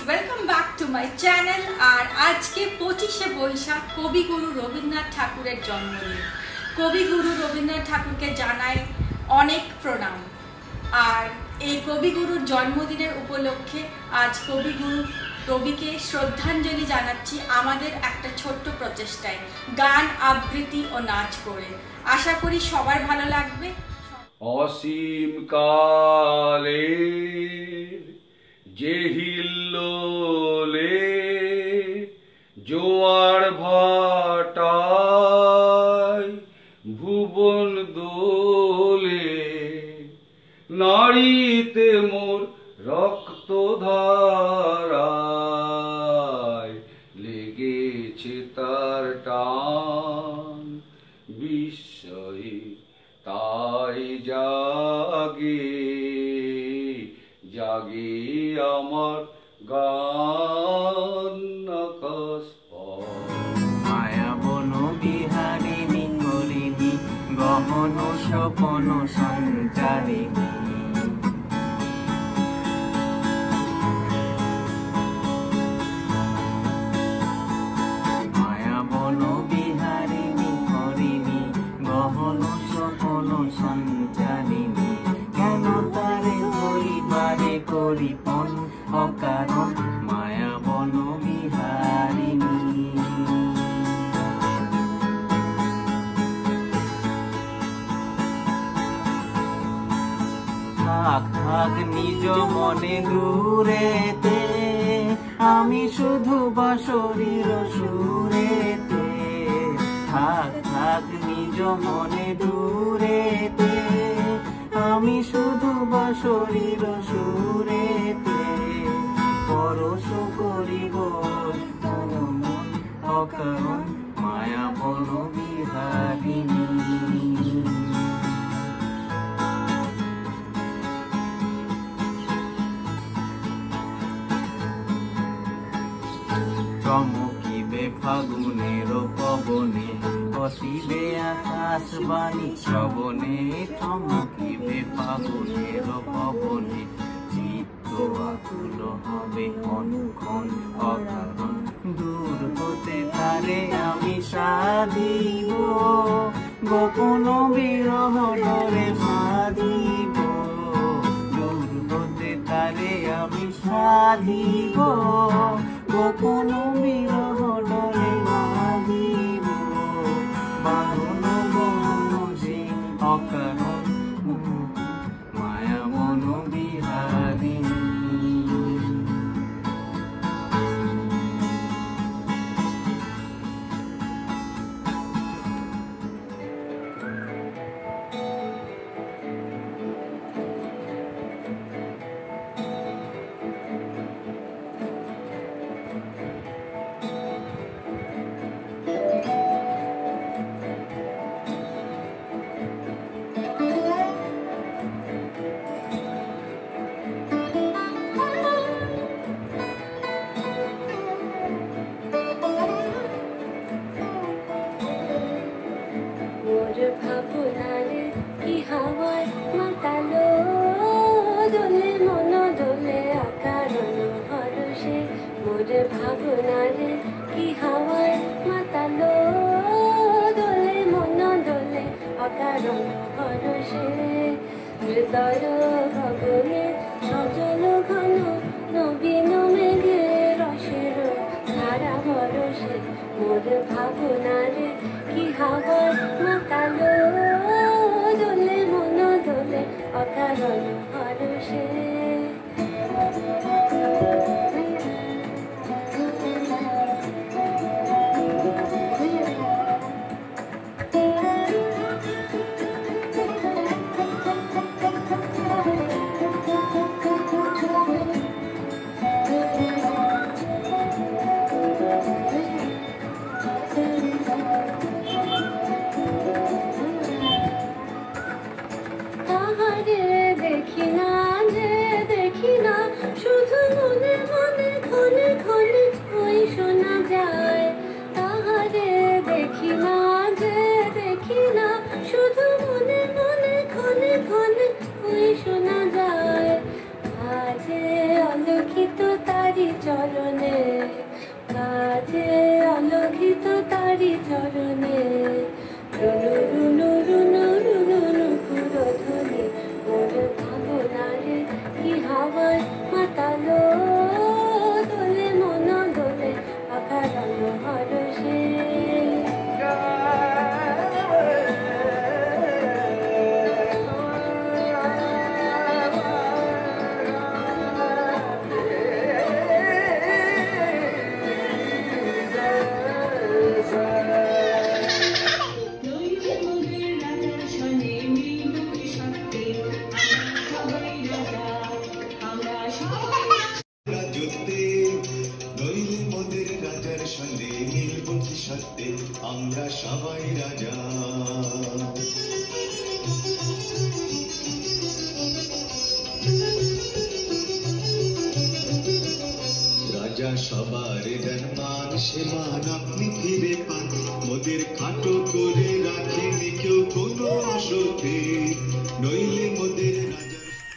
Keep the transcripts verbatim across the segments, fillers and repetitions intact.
Welcome back to my channel. আর আজকে পঁচিশে বৈশাখ কবিগুরু রবীন্দ্রনাথ ঠাকুরের জন্মদিন। কবিগুরু রবীন্দ্রনাথ ঠাকুরকে জানাই অনেক প্রণাম। আর এই কবিগুরুর জন্মদিনের উপলক্ষে আজ কবিগুরু রবিকে শ্রদ্ধাঞ্জলি জানাচ্ছি আমাদের একটা ছোট্ট প্রচেষ্টায়, গান আবৃত্তি ও নাচ করে। আশা করি সবার ভালো লাগবে। অসীম কালে যে হিল্লোলে জোয়ার ভাটায় ভুবন দোলে, নারীতে মোর রক্ত ধারায় লেগেছে তার টান, বিস্ময়ে তাই জাগে জাগে আমার গান আকাশ মায়া বন বিহারিণী হরিণী গহন স্বপন সঞ্চারিণী, মায়া বন বিহারিণী হরিণী গহন স্বপন সঞ্চারিণী, কেন তারে ধরিবারে করিপন অকারণ মায়া বন বিহারিণী। থাক থাক নিজ মনে দূরেতে, আমি শুধু বাঁশরীর সুরেতে। থাক থাক নিজ মনে দূরেতে, আমি শুধু বাঁশরীর সুরেতে। পরশ করিব মন অকারণ মায়া বন বিহারিণী। চমকিবে ফাগুনের পবনে, বসিবে আকাশ বাণী শ্রবণে। চমকিবে ফাগুনের পবনে, চিত্ত আকুল হবে অনুক্ষণ অকারণ। দূর হতে তারে আমি সাধিব, গোপন বিরহ ডরে সাধিব। দূর হতে তারে আমি সাধিব, গোপন বিরহ ডরে বাঁধিব। বাঁধন বনসে অকারণ মায়া বন বিহারিণী। ভাবনারে কি হাওয়ায় মাতালো দোলে, মন দোলে আকারণ হরষে। মোর ভাবনারে কি হাওয়ায় মাতালো দোলে, মন দোলে আকারণ হরষে। হৃদয় গগনে সজল ঘন নবীন মেঘে রসের ধারা ভরসে। মোর ভাবনারে কি হাওয়ায় মাতালো দোলে, মন দোলে অকারণ হরষে। দেখি না যে দেখি না, শুধু মনে মনে ক্ষণে ক্ষণে ওই শোনা যায়। তাহারে দেখি না যে দেখি না, শুধু মনে মনে ক্ষণে ক্ষণে ওই শোনা যায়। আজে অলক্ষিত তারি চর সবার দেন মান সে মান আপনি ফিরে পান মোদের খাটো করে রাখেনি কেউ কোনো আসতে নইলে মোদের রাজা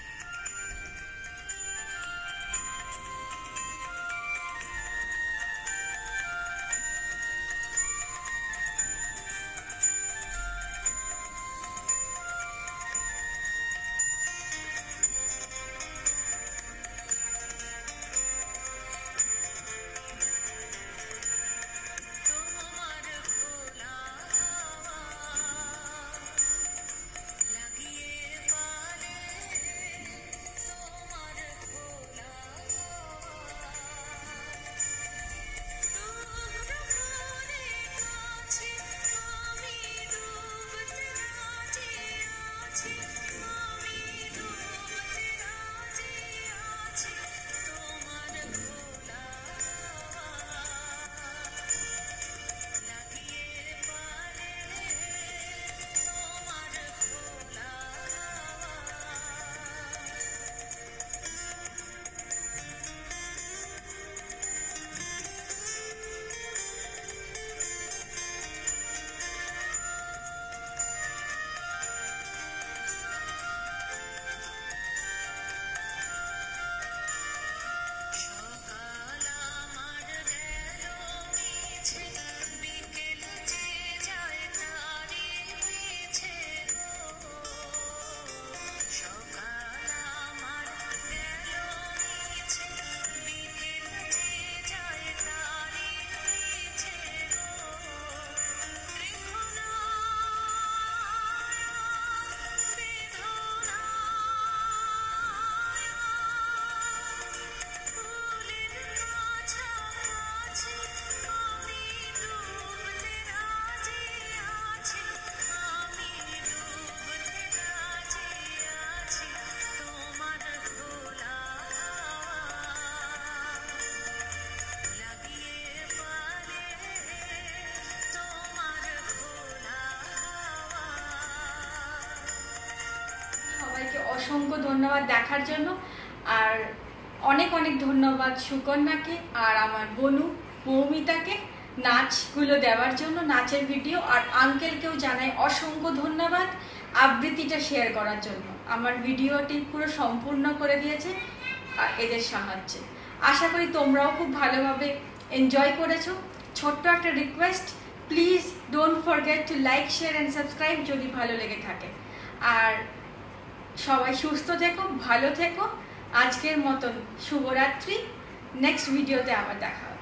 অসংখ্য ধন্যবাদ দেখার জন্য। আর অনেক অনেক ধন্যবাদ সুকন্যাকে আর আমার বনু মৌমিতাকে নাচগুলো দেওয়ার জন্য, নাচের ভিডিও। আর আঙ্কেলকেও জানাই অসংখ্য ধন্যবাদ আবৃত্তিটা শেয়ার করার জন্য। আমার ভিডিওটি পুরো সম্পূর্ণ করে দিয়েছে আর এদের সাহায্যে। আশা করি তোমরাও খুব ভালোভাবে এনজয় করেছো। ছোট্ট একটা request, please don't forget to like share and subscribe যদি ভালো লেগে থাকে। আর সবাই সুস্থ থেকো, ভালো থেকো। আজকের মতন শুভরাত্রি। নেক্সট ভিডিওতে আবার দেখা হবে।